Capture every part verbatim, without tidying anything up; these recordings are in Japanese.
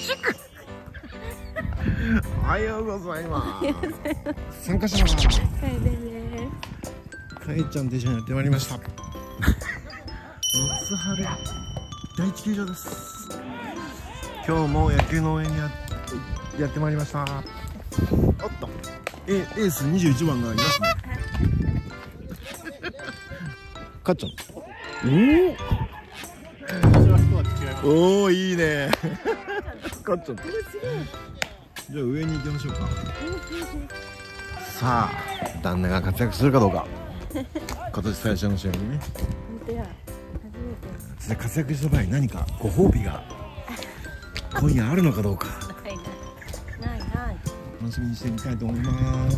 おはようございます。参加します。かえちゃんと一緒にやってまいりました。松原第一球場です。今日も野球の応援に や, やってまいりました。おっと、えエースにじゅういちばんがいますね。かっちゃん。おお、おお、いいね。かっちゃん。じゃあ上に行きましょうか。さあ、旦那が活躍するかどうか。今年最初の試合にね。活躍した場合何かご褒美が今夜あるのかどうか楽しみにしてみたいと思います。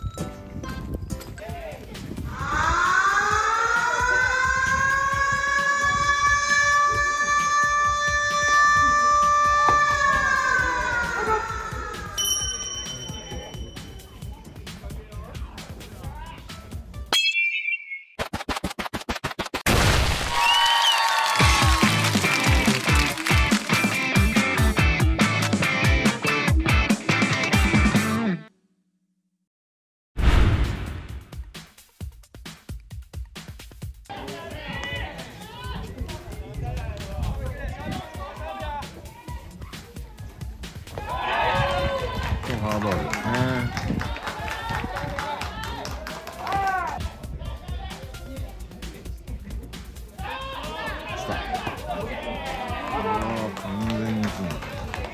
フォアボールですね。来た。ああ、完全に打つんだ。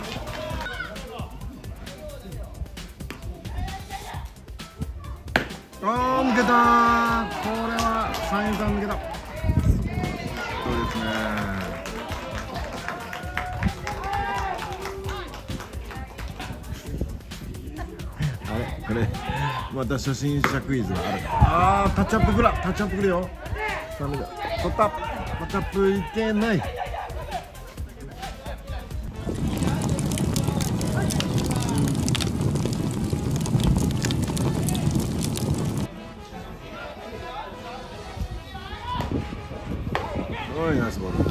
ああ、抜けたー。これは三遊間抜けた。そうですね。これまた初心者クイズがある。ああ、タッチアップくら、タッチアップくるよ。ダメだ、取った。タッチアップいけない。おい、ナイスボール。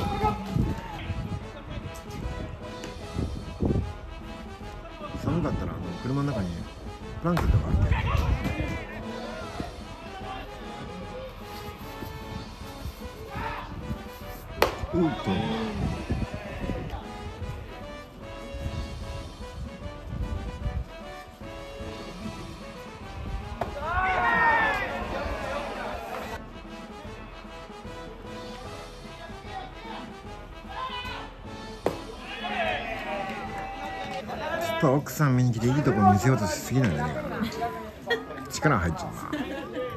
寒かったらあの車の中にブランケットがある。うーっとちょっと奥さん見に来ていいとこ見せようとしすぎないんじゃないかな。力入っちゃうな。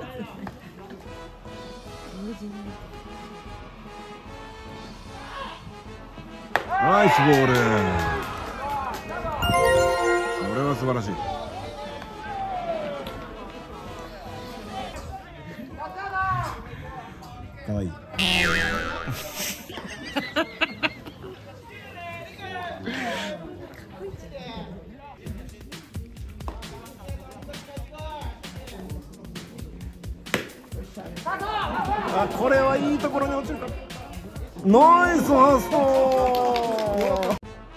ナイスボール。これは素晴らしい。かわいい。あ、これはいいところに落ちるか。ナイスファースト。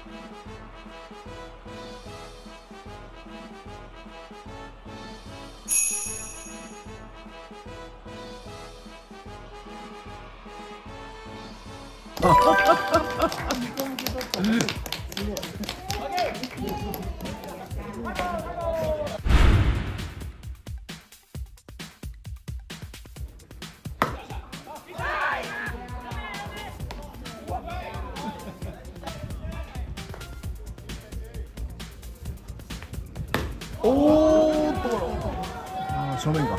おーっと、あー、正面か。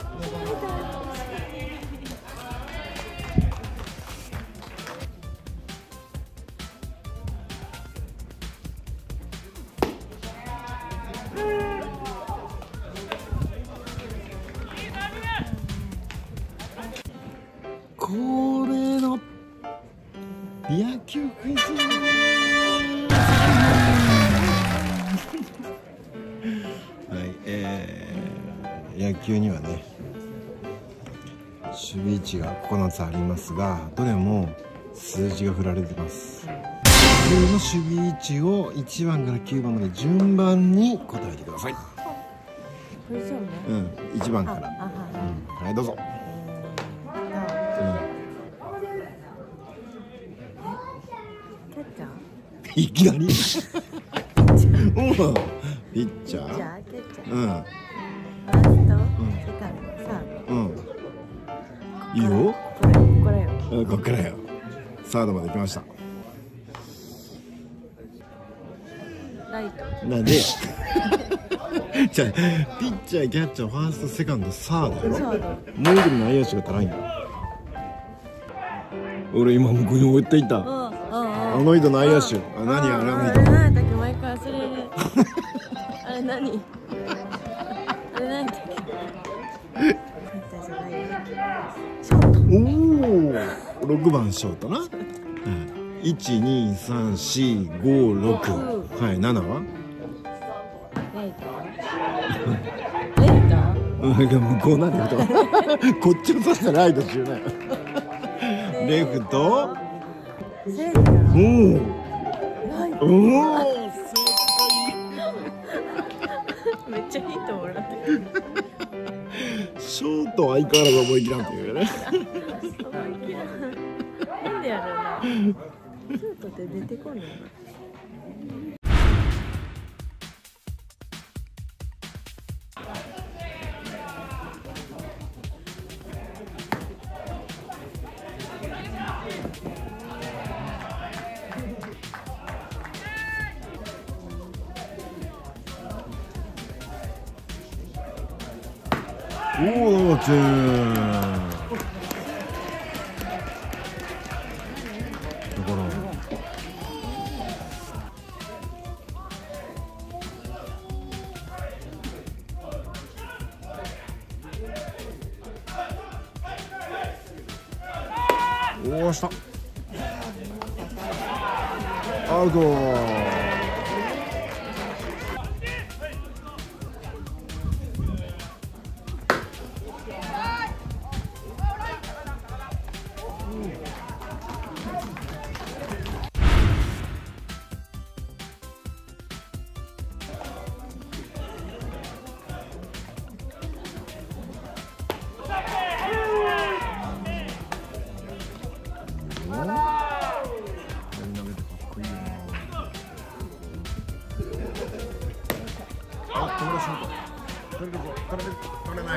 これの野球クイズ。はい、えー、野球にはね、守備位置がここのつありますが、どれも数字が振られてます。 の守備位置をいちばんからきゅうばんまで順番に答えてください。 これそうね。 うん、いちばんから。 あ、あ、はい。 うん、はい、どうぞ。 キャッチャー。 いきなり。うん、ピッチャー。 じゃあ、キャッチャー。 うん。 ファースト、セカンド、サード。 うん。いいよ。 これ、これよ。 うん、こっからよ。サードまで来ました。 ライト。 なんで。じゃあ、ピッチャー、キャッチャー、ファースト、セカンド、サードやろ。もう一人内野手が足らんよ。俺今向こうに置いていた。あの人内野手。あ、何やらんあれ何だっけ、毎回忘れる。あれ何。あれ何だっけ。おお、六番ショートな。一二三四五六。はい、七は。 レイト。レイト。 うん、向こうなんだけど。こっちを刺したライト中なよ。レフト。 センター。 おお。おお。 めっちゃヒントもらってる。 ショートは相変わらず覚えきらんっていうね。 なんでやろうな。ショートって出てこんの。 おお、チェーン。だから。おお、した。アウト。取れるぞ、取れる、取れない。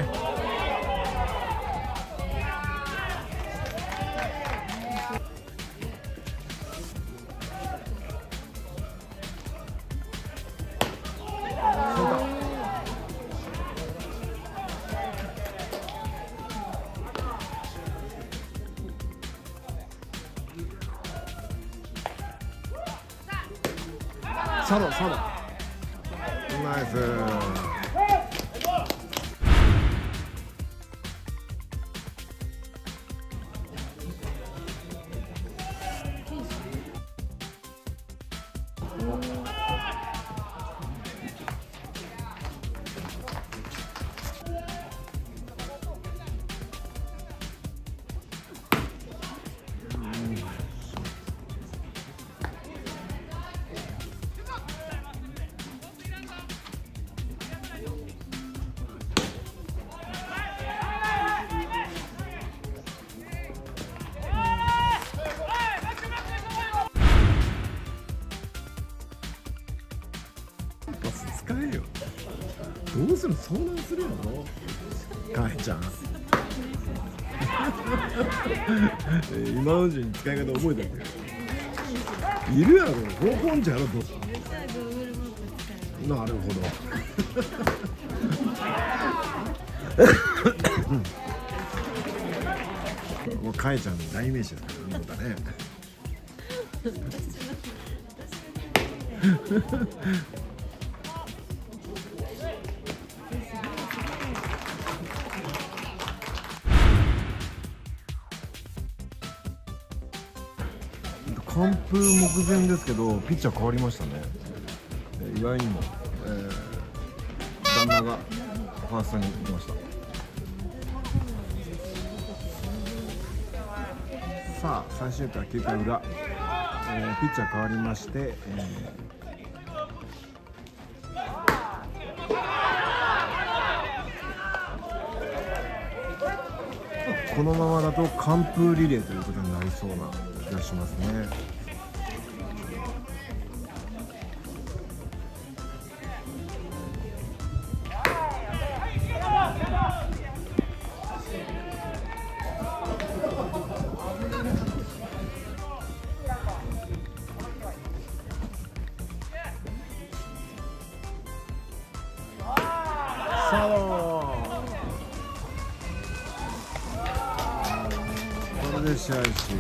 サード、サード。ナイス。使えよ。どうする、遭難するよかえちゃん。今のうちに使い方覚えたんだよ。いるやろ、方向音痴やろ、どうしたなるほど。もうかえちゃんの代名詞だからね。完封目前ですけど、ピッチャー変わりましたね。意外にも、えー、旦那がファーストに行きました。さあ最終回きゅうかい裏、えー、ピッチャー変わりまして、えー、このままだと完封リレーということになりそうな気がしますね。さあこれで試合終了ですね。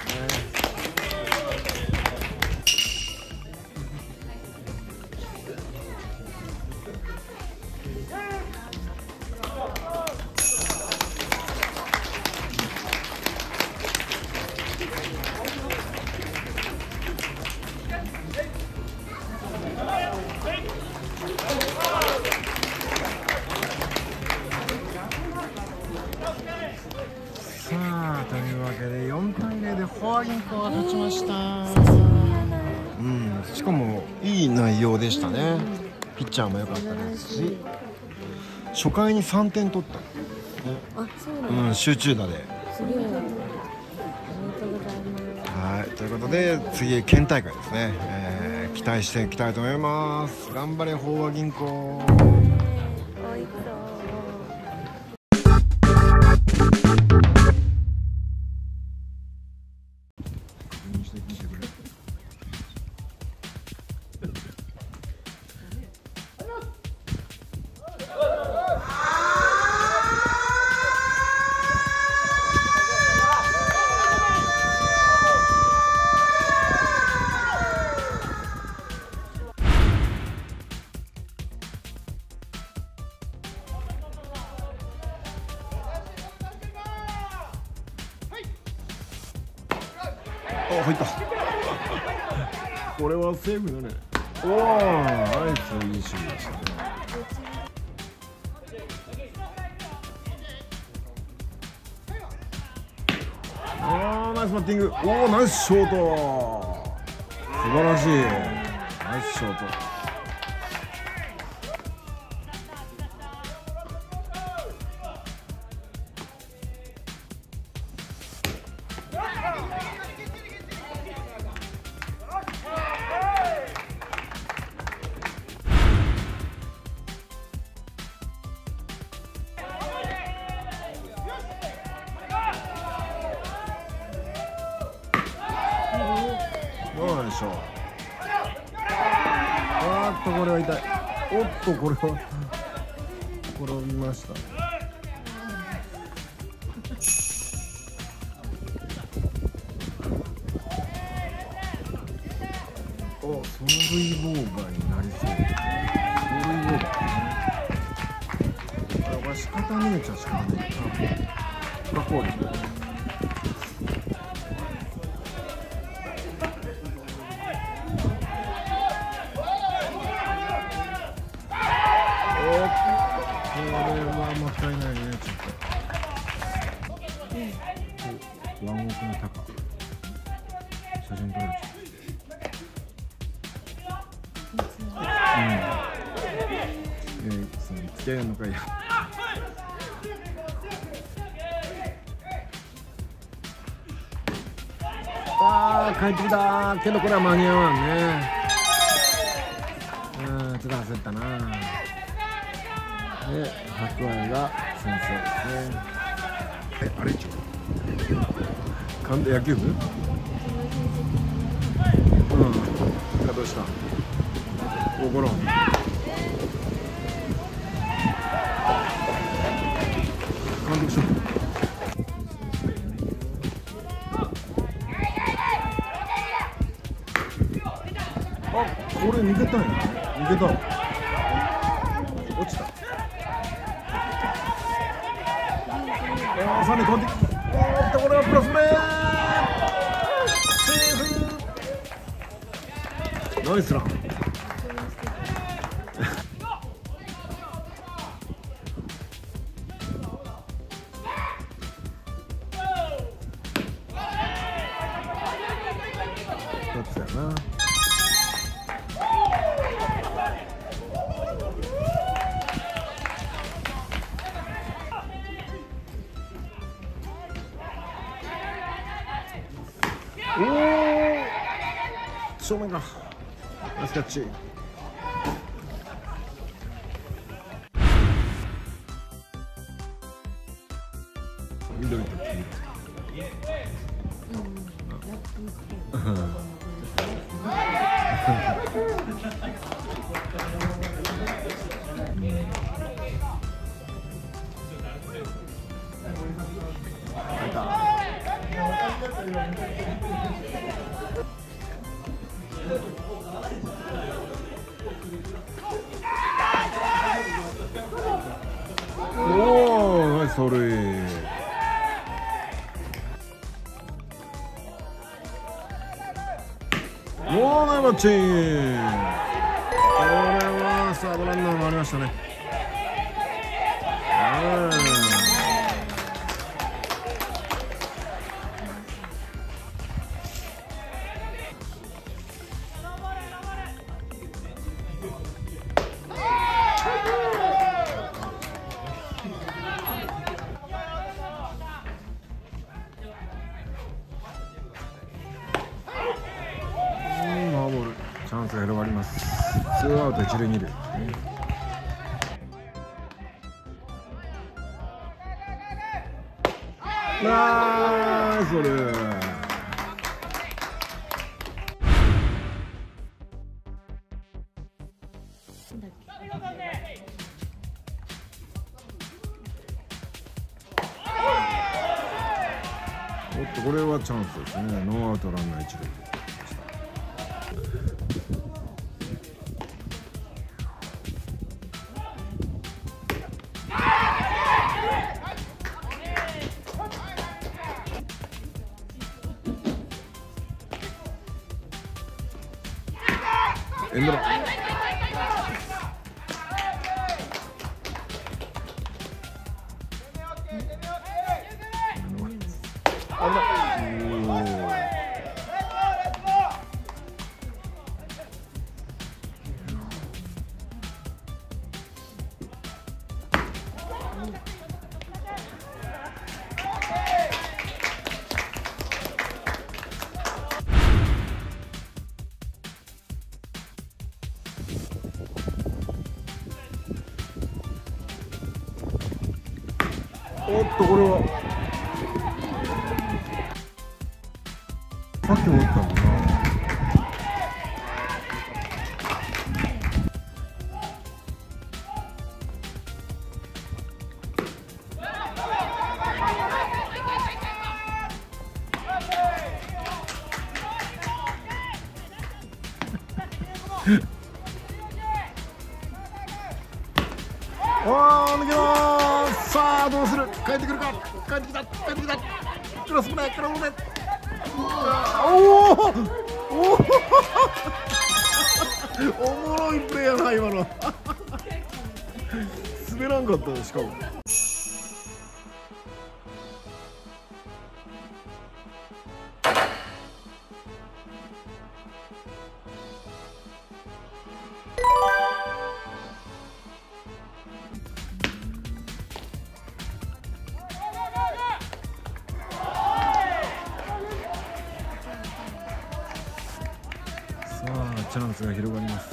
さあというわけでよんたいゼロでフォア銀行が勝ちました。うん、しかもいい内容でしたね。ピッチャーも良かったですし、初回にさんてん取った、ね、 あ、そうなんだ、 うん、集中打で。 すげえ。ありがとうございます。 はい、ということで次県大会ですね、えー、期待していきたいと思います。頑張れ豊和銀行。 おいしそう。 あ、入った。これはセーフだね。おお、ナイス、いい守備でしたね。ああ、ナイスバッティング。おお、ナイスショート。素晴らしい。ナイスショート。どうでしょう。あーっとこれは痛い。おっとこれは転びました。お、走塁妨害になりそう。走塁妨害ね。これは仕方ねえちゃ仕方ねえ。あ、こうですね。これはもったいないね、ちょっと。ワンオクのタカ。写真撮れちゃう。うん。えー、その付き合いの会や。ああ、帰ってきたけどこれは間に合わんね。うん、ちょっと焦ったな。で、白愛が先生ですね。え、あれ一応関東野球部？うん。どうした？おごろん。監督しろ。あ、これ抜けたんや。抜けた。落ちた。ああ、さんにん変わってきた。おっと、これはプラスプレー。セーフ。ナイスラン。 正面がナイスキャッチ。緑と黄色。おお、ナイス盗塁。おー、ナイスマッチ。これはサードランナーもありましたね。チャンスが広がります。ツーアウト一塁二塁。ナイスボール。おっと、これはチャンスですね。ノーアウトランナー一塁。エンドラン。おっと、これはさっきも打ったんだな。おー、抜けます。さあ、どうする。帰ってくるか。帰ってきた。帰ってきた。クロスプレー、クロスプレー。おお。おお。おもろいプレーやな、今の。滑らんかった、しかも。さあ、チャンスが広がります。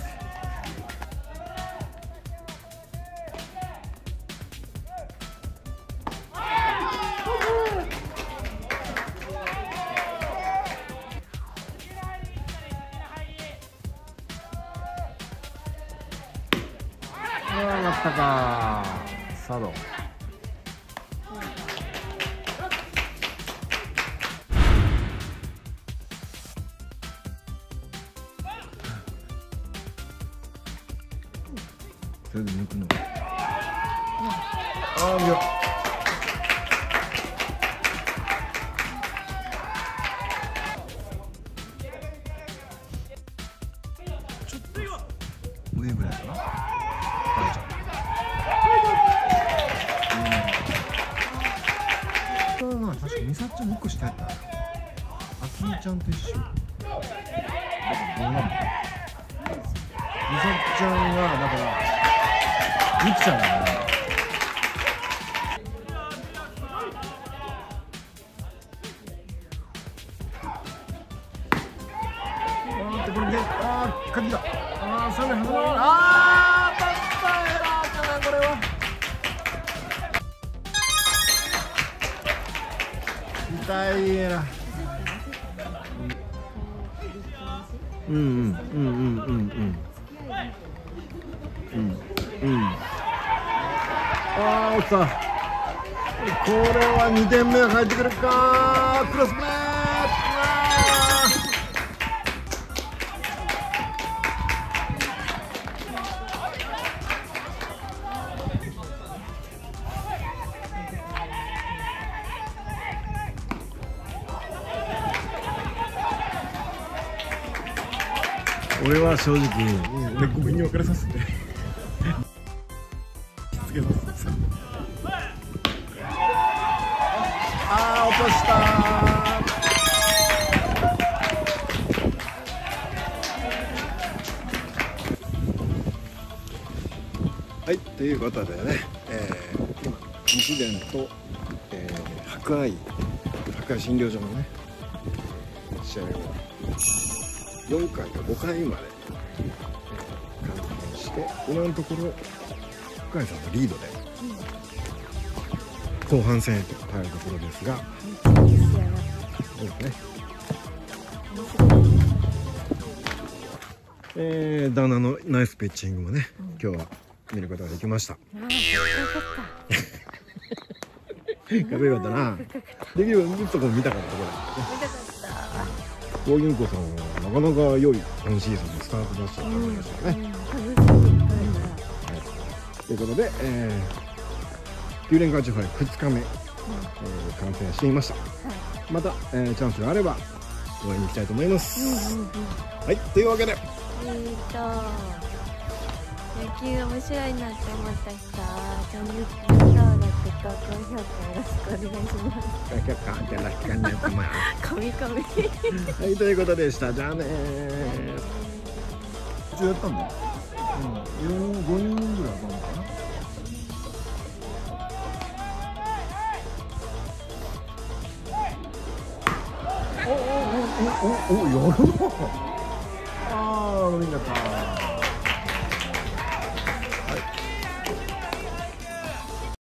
ああ、やったか。サード。それで抜くの。ああ、いや。ちょっと上ぐらいかな。大丈夫。うん。確か美咲ちゃんいっこ下やった。あきみちゃんと一緒。どうなの？美咲ちゃんがだから。みきちゃんだね。 でこれで、あー鍵だ。ああ、それで外れ。ああ、だったエラーかなこれは。痛いエラー。うんうんうんうんうんうんうんうん。ああ、落ちた。これはにてんめが返ってくるか。クロスプレー。俺は正直根っこに分かれさせてしつけます。あー落としたー。はい、ということでね、えー、今西電と、えー、博愛博愛診療所のね試合をよんかいかごかいまで、えー、観戦して今のところ福愛さんのリードで後半戦へと入るところですが、そうですね、えー、旦那のナイスピッチングもね、今日は見ることができました。かっこよかったな。できればずっとこ見たかったところだったね。高銀行さんはなかなか良い今シーズンのスタートダッシュだと思いましたよね。ということで、えー、きゅう連勝ちファイふつかめ、えー、観戦していました。また、えー、チャンスがあれば応援に行きたいと思います。はい、というわけで。 えーと野球面白いなって思った人はチャンネル登録と高評価よろしくお願いします。 高評価よろしくお願いします。 神々 はい、ということでした。じゃあねー。一応やったんだ。うん、よん、ごにんぐらいあったのかな。おおおおおお、やるな。ああ、みんなか。